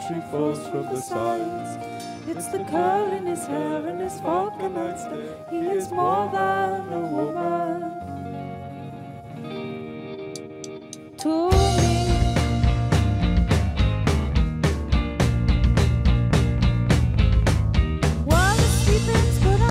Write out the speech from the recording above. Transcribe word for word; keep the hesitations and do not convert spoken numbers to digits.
she falls from the sides. It's the curl in his hair and his vulcanized. He is more than